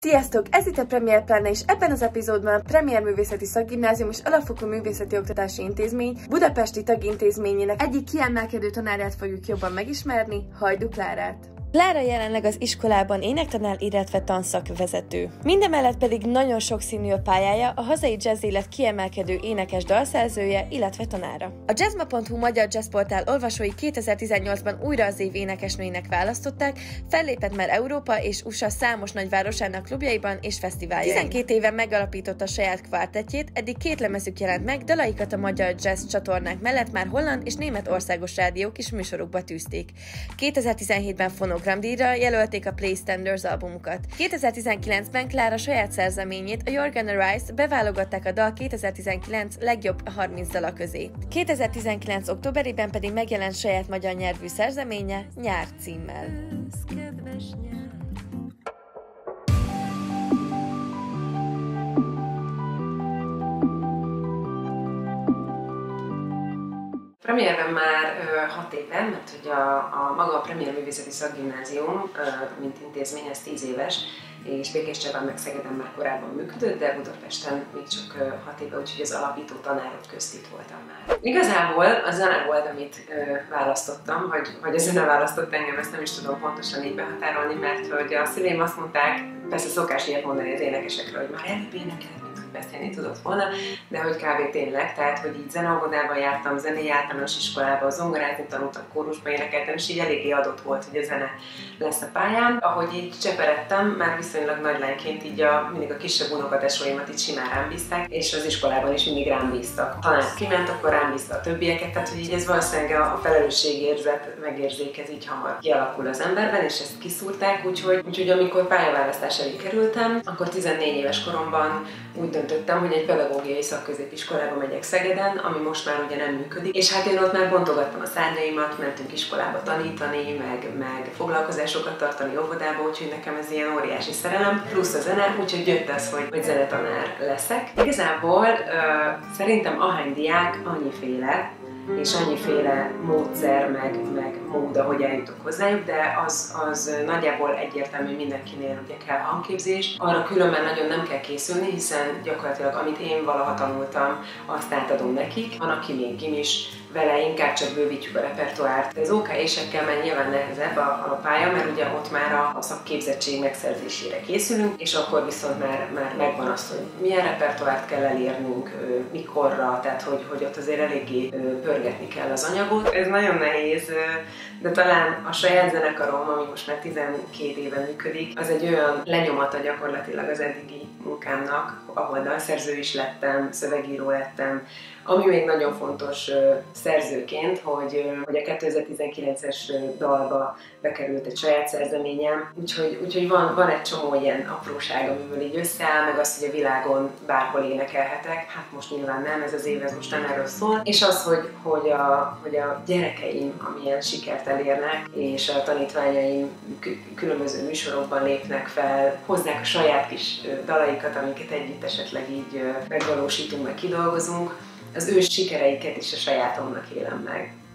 Sziasztok! Ez itt a Premier Pláne, és ebben az epizódban a Premier Művészeti Szakgimnázium és Alapfokú Művészeti Oktatási Intézmény budapesti tagintézményének egyik kiemelkedő tanárját fogjuk jobban megismerni, Hajdú Klárát. Klára jelenleg az iskolában énektanár, illetve tanszakvezető. Mindemellett pedig nagyon sokszínű a pályája, a hazai jazz élet kiemelkedő énekes dalszerzője, illetve tanára. A jazzma.hu magyar jazzportál olvasói 2018-ban újra az év énekesnőinek választották, fellépett már Európa és USA számos nagyvárosának klubjaiban és fesztiváljain. 12 éven megalapította saját kvártettjét, eddig 2 lemezük jelent meg, dalaikat a magyar jazz csatornák mellett már holland és német országos rádiók is műsorukba tűzték. 2017-ben fonogramdíjra jelölték a Playstandards albumukat. 2019-ben Klára saját szerzeményét, a You're Gonna Rise beválogatták a dal 2019 legjobb 30 dala közé. 2019. októberében pedig megjelent saját magyar nyelvű szerzeménye Nyár címmel. Premierben már 6 éve, mert hogy maga a Premier Művészeti Szakgimnázium, mint intézmény, ez 10 éves, és Békés Csabán meg Szegeden már korábban működött, de Budapesten még csak 6 éve, úgyhogy az alapító tanárok közt itt voltam már. Igazából a zene volt, amit választottam, vagy a zene választott engem, ezt nem is tudom pontosan így behatárolni, mert hogy a szüleim azt mondták, persze szokás ilyet mondani az énekesekre, hogy már előbb énekel, beszélni tudott volna, de hogy kb. Tényleg, tehát hogy így zeneóvodában jártam, zenei általános iskolába, zongorázni tanultam, kórusba énekeltem, és így eléggé adott volt, hogy a zene lesz a pályán. Ahogy így cseperedtem, már viszonylag nagy lányként így mindig a kisebb unokatesóimat így simán rám bízták, és az iskolában is mindig rám bíztak. Tanár kiment, akkor rám bízta a többieket, tehát hogy így ez valószínűleg a felelősségérzet, megérzék, ez így hamar kialakul az emberben, és ezt kiszúrták, úgyhogy amikor pályaválasztás elé kerültem, akkor 14 éves koromban úgy döntöttem, hogy egy pedagógiai szakközépiskolába megyek Szegeden, ami most már ugye nem működik. És hát én ott már bontogattam a szárnyaimat, mentünk iskolába tanítani, meg foglalkozásokat tartani óvodába, úgyhogy nekem ez ilyen óriási szerelem. Plusz a zene, úgyhogy jött az, hogy zenetanár leszek. Igazából szerintem ahány diák, annyiféle, és annyiféle módszer, meg mód, ahogy eljutok hozzájuk, de az nagyjából egyértelmű, mindenkinél ugye kell hangképzés. Arra különben nagyon nem kell készülni, hiszen gyakorlatilag amit én valaha tanultam, azt átadom nekik. Van, aki még gimis, vele inkább csak bővítjük a repertoárt. Az OKE-sekkel már nyilván nehezebb a pálya, mert ugye ott már a szakképzettség megszerzésére készülünk, és akkor viszont már megvan az, hogy milyen repertoárt kell elérnünk, mikorra, tehát hogy ott azért eléggé pörgetni kell az anyagot. Ez nagyon nehéz, de talán a saját zenekarom, ami most már 12 éve működik, az egy olyan lenyomata gyakorlatilag az eddigi munkámnak, ahol dalszerző is lettem, szövegíró lettem, ami még nagyon fontos szerzőként, hogy a 2019-es dalba bekerült egy saját szerzeményem, úgyhogy van egy csomó ilyen apróság, amiből így összeáll, meg az, hogy a világon bárhol énekelhetek. Hát most nyilván nem, ez az év, ez most nem erről szól. És az, hogy a gyerekeim, amilyen sikert elérnek, és a tanítványaim különböző műsorokban lépnek fel, hozzák a saját kis dalaikat, amiket együtt esetleg így megvalósítunk, meg kidolgozunk, az ő sikereiket is a sajátomnak élem meg.